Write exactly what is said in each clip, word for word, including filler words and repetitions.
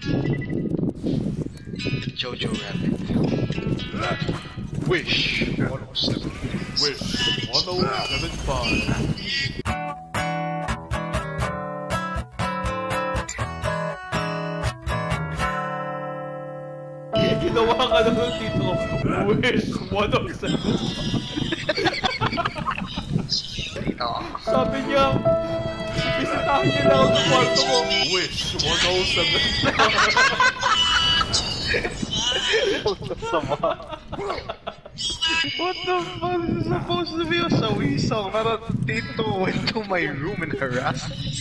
Jojo Rabbit. Wish one oh seven. Wish one oh seven five. Ginawa ka naman dito. Wish one oh seven five. Sabi niya, bisitahin niya lang ako sa kwarto ko. Wish one oh seven five. What the fuck is supposed to be a sawi song? Para Tito went to my room and harassed me.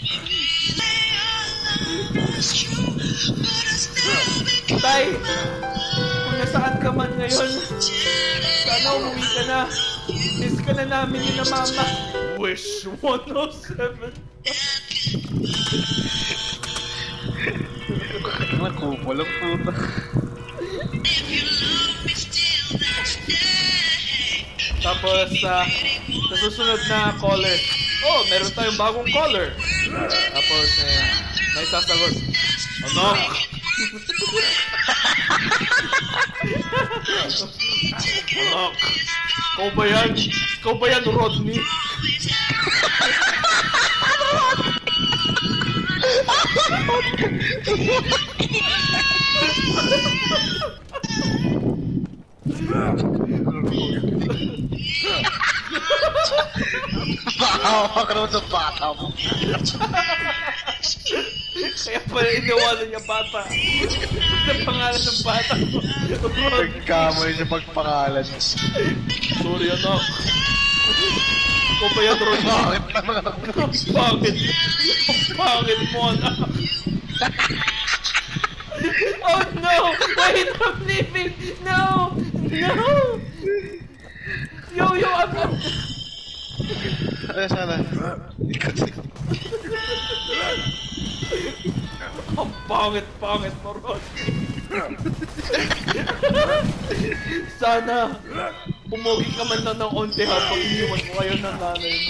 Tay, kung nasaan ka man ngayon, sana umuwi ka na. Miss ka na namin ni na mama. Wish one oh seven. Nakupo lang puta. Tapos, uh, sa susunod na caller. Oh, meron tayong bagong caller. Tapos, eh, may sasagot. Ano? Anak, ikaw ba yan? Ikaw ba yan, Rodney? Bakawa ka naman sa bata mo. Kaya pala iniwanan niya bata. Sa pangalan ng bata mo. Nagkamali siya pagpangalan. Sorry, anak. Ikaw ba yan, Rodney? Bakit naman anak mo? Ang pangit. Ang pangit mo, anak. Oh no! Wait, I'm leaving! No! No! Yo, yo, I'm... I'm... Ay, sana. Ang pangit-pangit mo, Rodney. Sana, pumogi ka man lang ng onte habang iniwan mo kayo ng nanay mo.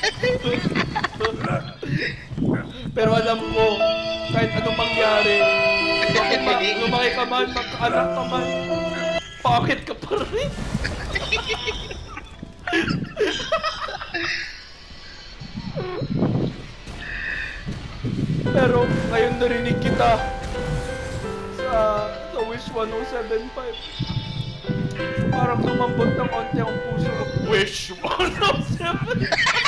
Pero alam ko, kahit anong mangyari, lumaki ka man, magkaanak ka man, pangit ka pa rin. Pero ngayon narinig kita sa, sa Wish one oh seven five. Parang lumambot ng konti ang puso ko. Wish one oh seven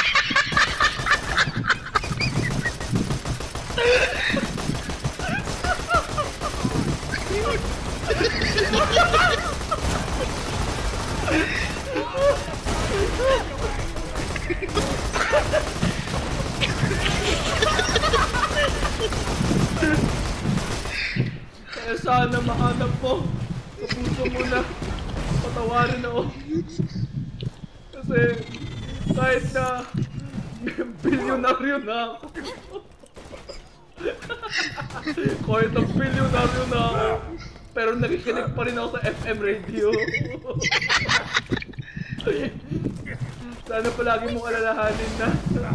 Kaya sana mahanap mo sa puso mo na patawarin ako. Kasi kahit na bilyonaryo na ako, kahit na bilyonaryo na ako, pero nakikinig pa rin ako sa F M radio. Sana palagi mong alalahanin na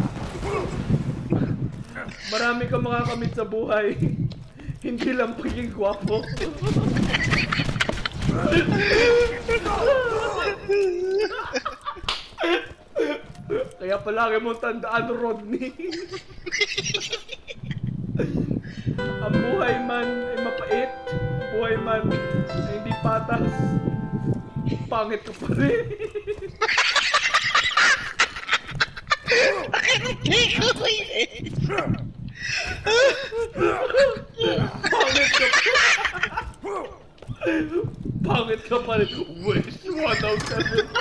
marami kang makakamit sa buhay. Hindi lang pagiging gwapo. Kaya palagi mong tandaan, Rodney. Ang buhay man ay mapait, ang buhay man ay hindi patas, pangit ka pa rin. Pangit ka pa. Pangit ka pa rin. Wish one oh seven